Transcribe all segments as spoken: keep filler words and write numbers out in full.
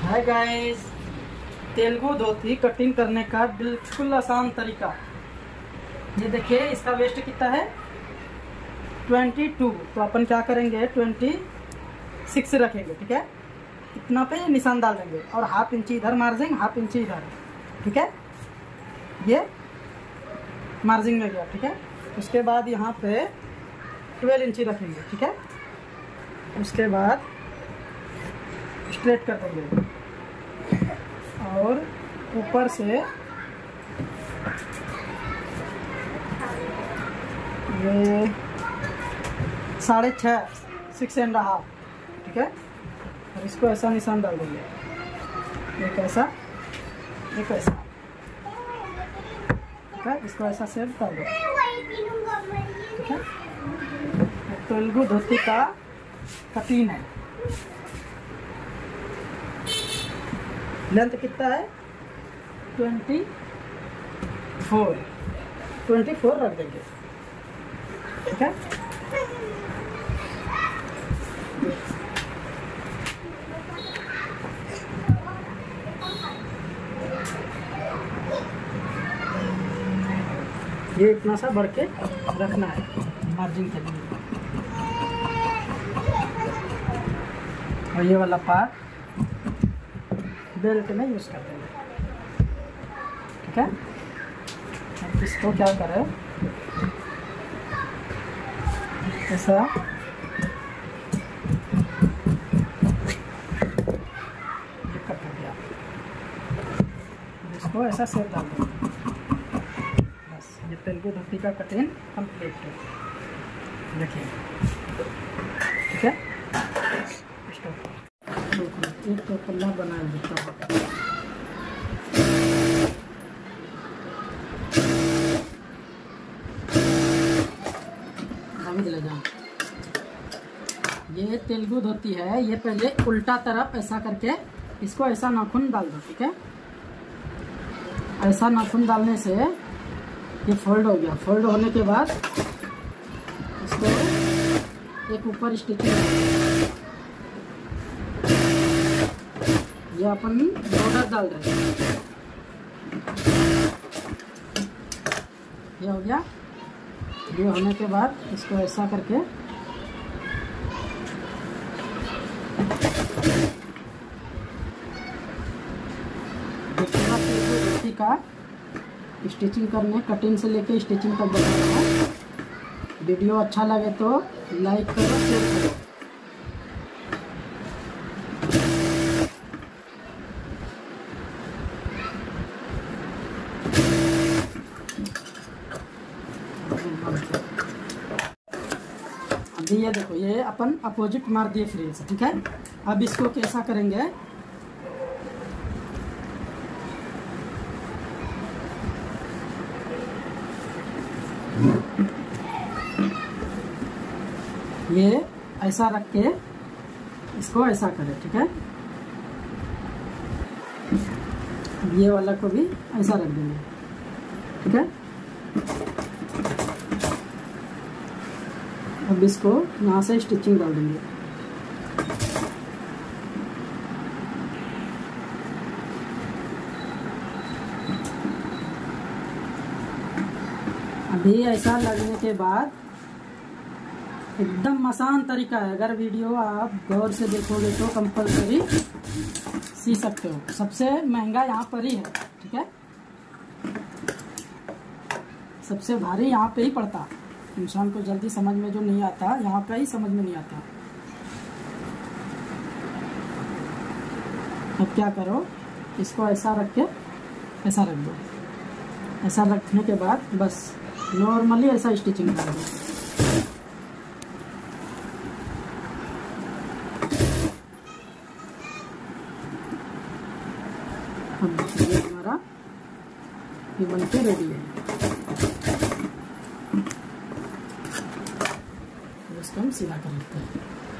हाय guys, Telugu dhoti cutting करने का बिल्कुल आसान तरीका। ये देखिए, इसका वेस्ट कितना है बाईस। तो अपन क्या करेंगे, छब्बीस रखेंगे, ठीक है। इतना पे निशान डाल देंगे और हाफ इंची इधर मार्जिन, हाफ इंची इधर, ठीक है। ये मार्जिन में गया, ठीक है। उसके बाद यहाँ पे बारह इंची रखेंगे, ठीक है। उसके बाद स्ट्रेट कर देंगे और ऊपर से ये साढ़े छः सिक्स एंड हाफ, ठीक है। और इसको ऐसा निशान डाल देंगे, एक ऐसा एक ऐसा, ठीक है। इसको ऐसा सेट डाल दो, ठीक है। तेलुगु धोती का कटिंग है। लेंथ कितना है, ट्वेंटी फोर ट्वेंटी फोर रख देंगे, ठीक है। ये इतना सा बढ़ के रखना है मार्जिन के लिए। और ये वाला पार्ट बेल्ट में यूज़ कर देंगे, ठीक है। अब इसको क्या करें, ऐसा ये कट हो गया, इसको ऐसा सेट डाल देंगे। बस ये तेलुगु धोती का कटिंग कंप्लीट है, देखिए, ठीक है। एक तो पल्ला बना देता हूँ। ये तेलुगु धोती है, ये पहले उल्टा तरफ ऐसा करके इसको ऐसा नाखून डाल दो, ठीक है। ऐसा नाखून डालने से ये फोल्ड हो गया। फोल्ड होने के बाद इसको एक ऊपर स्टिचिंग, ये अपन बॉर्डर डाल रहे हैं, ये हो गया। ये होने के बाद इसको ऐसा करके धोती का स्टिचिंग करने, कटिंग से लेके स्टिचिंग तक बनाना है। वीडियो अच्छा लगे तो लाइक करो, शेयर करो। अभी ये देखो, ये अपन अपोजिट मार दिए फ्री से, ठीक है। अब इसको कैसा करेंगे, ये ऐसा रख के इसको ऐसा करें, ठीक है। ये वाला को भी ऐसा रख देंगे, ठीक है। अब इसको यहाँ से स्टिचिंग डाल देंगे। अभी ऐसा लगने के बाद एकदम आसान तरीका है। अगर वीडियो आप गौर से देखोगे तो कंपलसरी सी सकते हो। सबसे महंगा यहाँ पर ही है, ठीक है। सबसे भारी यहाँ पे ही पड़ता। इंसान को जल्दी समझ में जो नहीं आता, यहाँ पे ही समझ में नहीं आता। अब क्या करो, इसको ऐसा रख के ऐसा रख दो। ऐसा रखने के बाद बस नॉर्मली ऐसा स्टिचिंग कर दो। अब ये हमारा ये बनके रेडी है। इसको हम सीधा कर लेते हैं।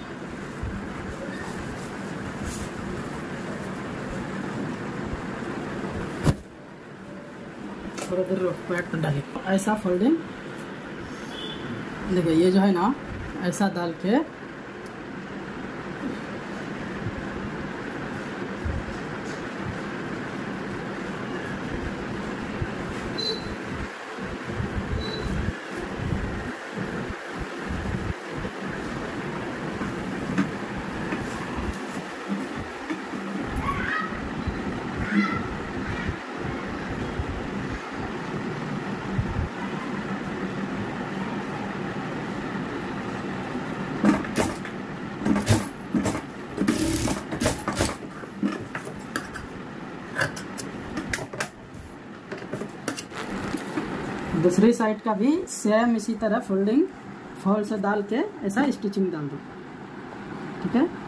थोड़ा देर पैड पर डाले, ऐसा फोल्डिंग देखिए। ये जो है ना, ऐसा डाल के दूसरी साइड का भी सेम इसी तरह फोल्डिंग फॉल से डाल के ऐसा स्टिचिंग डाल दो। ठीक है,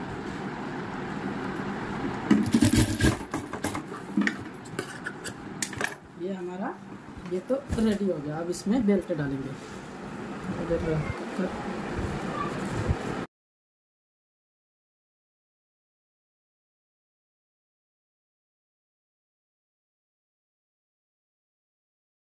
ये हमारा ये तो रेडी हो गया। अब इसमें बेल्ट डालेंगे।